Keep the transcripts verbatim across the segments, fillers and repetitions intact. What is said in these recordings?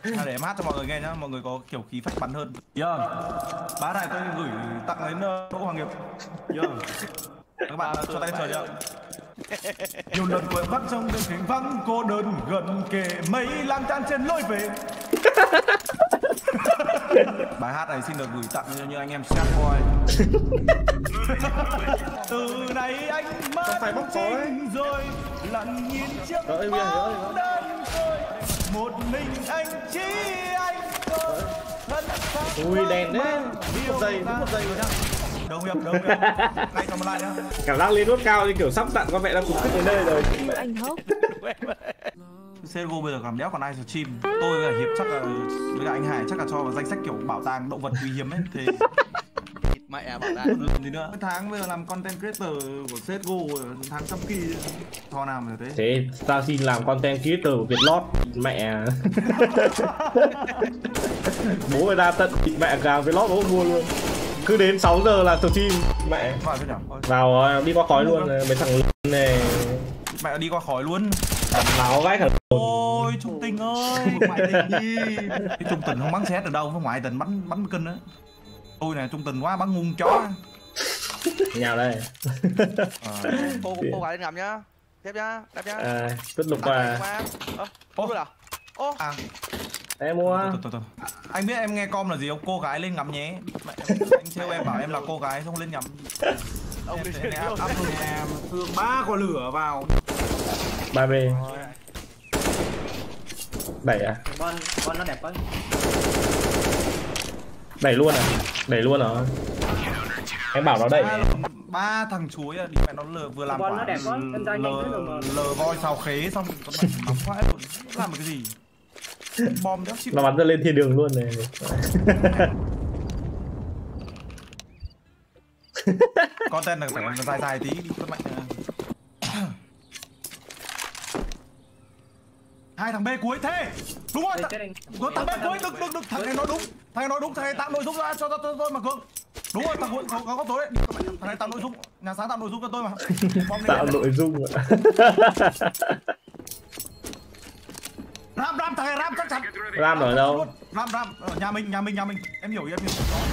À, để em hát cho mọi người nghe nhá, mọi người có kiểu khí phách bắn hơn. Yeah. Bá này tôi gửi tặng đến uh, Đỗ Hoàng Nghiệp. Yeah. Các bạn uh, cho tay chờ chưa? Nhiều lần quậy vắt trong đêm khuya vắng cô đơn gần kề mấy lang thang trên lối về. Bài hát này xin được gửi tặng cho những anh em sad boy. Từ nay anh mất phải bóc chính rồi lặng nhìn chiếc bóng đơn côi. Một mình anh chỉ anh thôi. Ui đèn đấy. Một giây, đúng một giây rồi nhá. Đâu Hiệp, đâu Hiệp. Ngay cầm lại nhá. Cảm giác lên nốt cao thì kiểu sắp tặng con mẹ đang cùng khích đến nơi rồi. Anh hốc. xê ét giê ô bây giờ còn đéo còn ai stream. Tôi với Hiệp chắc là với cả anh Hải chắc là cho vào danh sách kiểu bảo tàng động vật quý hiếm ấy thì mẹ bảo tàng gì nữa. Cái tháng bây giờ làm content creator của xê ét giê ô tháng trăm kỳ cho nào mà thế. Thế tao xin làm content creator của Vietlott mẹ. Bố người ta tận mẹ gà Vietlott bố mua luôn. Cứ đến sáu giờ là stream mẹ. Vào đi qua khói luôn mấy thằng này. Mẹ đi qua khói luôn. Máu vãi cả. Ôi Trung Tình ơi, ngoại tình đi. Cái Trung Tình không bắn xét ở đâu, không ngoại tình bắn bắn cân nữa. Tôi này Trung Tình quá bắn ngung chó. Nhào đây. À. Cô cô gái lên ngắm nhá. Tiếp nhá, đẹp nhá. À, tất lục qua. Ơ, ô à? Ô. À. Em mua. Từ, từ, từ. Anh biết em nghe com là gì không? Cô gái lên ngắm nhé. Mẹ, anh trêu em bảo em là cô gái không lên ngắm. Ông em sẽ áp áp thương em, thương ba quả lửa vào. ba B. Đẩy à? Con con nó đẹp quá. Đẩy luôn à? Đẩy luôn à? Em bảo nó đẩy. Ba thằng chuối à, đi mẹ nó lờ vừa làm quả lờ lờ voi xào khế xong con mẹ nóng quá rồi. Làm được cái gì? Bom đéo chịu. Nó bắn ra lên thiên đường luôn này. Content là phải dài dài tí đi con mạnh. Hai thằng B cuối thế. Đúng rồi. Nó thằng B cuối đừng đừng đừng thằng này nói đúng. Thằng này nói đúng, thằng này tạo nội dung ra cho tôi tôi mà Cường. Đúng rồi, thằng cuối có có tối đấy. Thằng này tạo nội dung, nhà sáng tạo nội dung cho tôi mà. Tạo nội dung ạ. Ram Ram thằng này Ram chắc chắn. Ram ở đâu? Ram Ram ở nhà mình, nhà mình, nhà mình. Em hiểu em hiểu.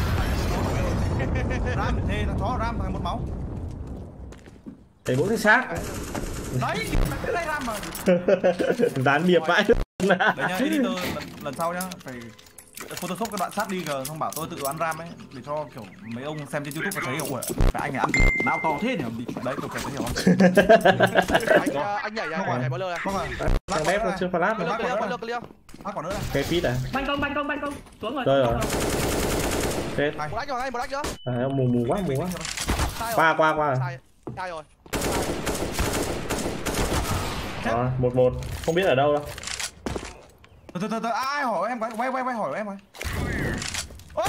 Ram thế là chó Ram thằng này một máu. Thấy bốn cái xác. Đấy, cái này Ram mà. Gián điệp vãi. Đấy nhá, editor lần, lần sau nhá, phải photoshop cái đoạn sát đi kìa, không bảo tôi tự ăn Ram ấy, để cho kiểu mấy ông xem trên YouTube và thấy hiểu phải anh này ăn não to thế nhỉ? Đấy, tôi phải thấy hiểu không? anh anh nhảy ra nhảy bao lơ này. Không à? Thằng bếp nó chưa flash Bao rồi. lơ bao lơ clear. Phát quả nữa này. Cái feed à? Ban công ban công ban công xuống rồi. Rồi rồi. Chết. Một đánh rồi anh, một đánh nữa. À, mù mù quá, mù quá. Qua qua qua. Sai. Sai rồi. Rồi, một một, không biết ở đâu đâu. Từ từ từ từ ai hỏi em quay quay quay hỏi em quay. Ôi.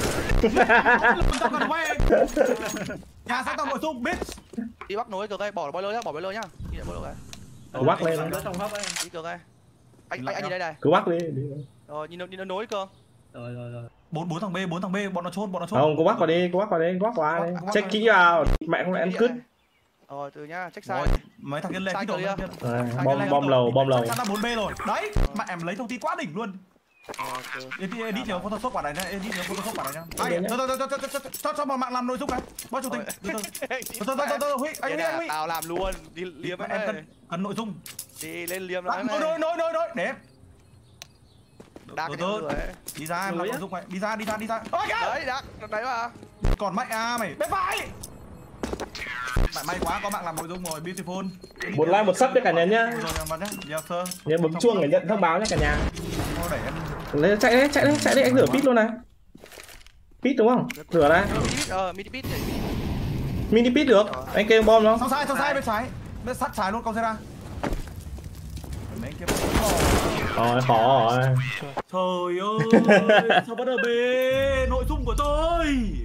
Nhà sáng tạo nội dung biết. Đi bắt nối cược đây, bỏ boiler nhá, bỏ boiler nhá. Đi boiler này. Cứ bắt lên. Đi cược đây. Anh anh anh nhìn đây này. Cứ bắt đi. Rồi nhìn nhìn nó nối cơ. Rồi rồi rồi. Bốn bốn thằng B, bốn thằng B, bọn nó trốn, bọn nó trốn. Không, cứ bắt vào đi, cứ bắt vào đi, cứ bắt qua đi. Check kỹ vào, mẹ không lại ăn cứt. Rồi từ nhá, check sai. Mấy thằng kia lên kích clear. Bom bom lầu, bom lầu. Chắc là bốn B rồi. Đấy, mẹ em lấy thông tin quá đỉnh luôn. Edit edit nhiều photoshop quả này nhá, edit nhiều photoshop quả này nhá. Anh, cho cho cho cho cho cho mạng làm nội dung cái. Bao chủ tịch. Từ từ từ từ Huy, anh anh Huy. Tao làm luôn, đi liếm em cần cần nội dung. Đi lên liếm nó. Nối nối nối nối để em. Đạc cái nữa. Đi ra em làm nội dung mày, đi ra đi ra đi ra. Đấy, đạc, đấy mà. Còn mày à mày. Bên phải. Mày may quá có bạn làm nội dung rồi, beautiful. Một like một sub cho cả nhà nhá. Nhớ bấm chuông để nhận thông báo nhé cả nhà. Lấy chạy đấy, chạy đấy, chạy đấy anh rửa pit luôn này. Pit đúng không? Rửa đây. Ờ, mini pit. Mini pit được. Anh kêu bom nó. Sao sai, sao sai bên trái. Bên sát trái luôn con ra. Mấy kia. Rồi, khó rồi. Trời ơi, sao bắt ở B nội dung của tôi.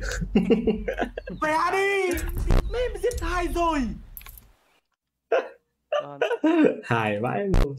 Về đi. Meme giết hai rồi. Hài vãi luôn.